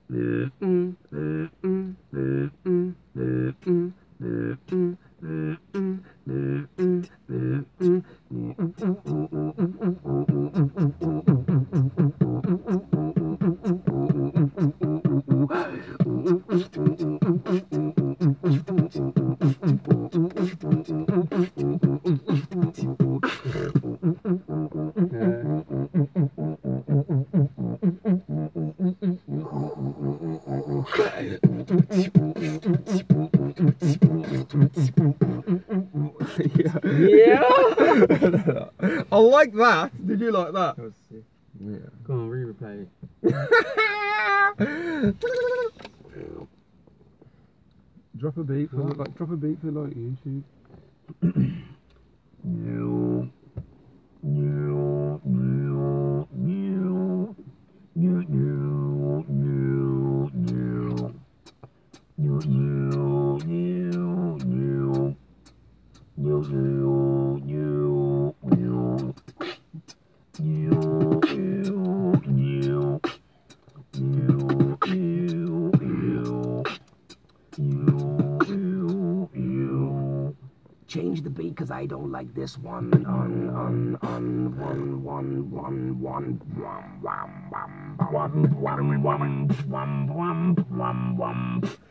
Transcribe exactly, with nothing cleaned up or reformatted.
Yeah. Yeah. I like that. Did you like that? That was sick. Yeah. Go on, re-replay it. Drop a beat for like drop a beat for like YouTube. Change the beat cause I don't like this one. On on on one one one one one one one one one one one one one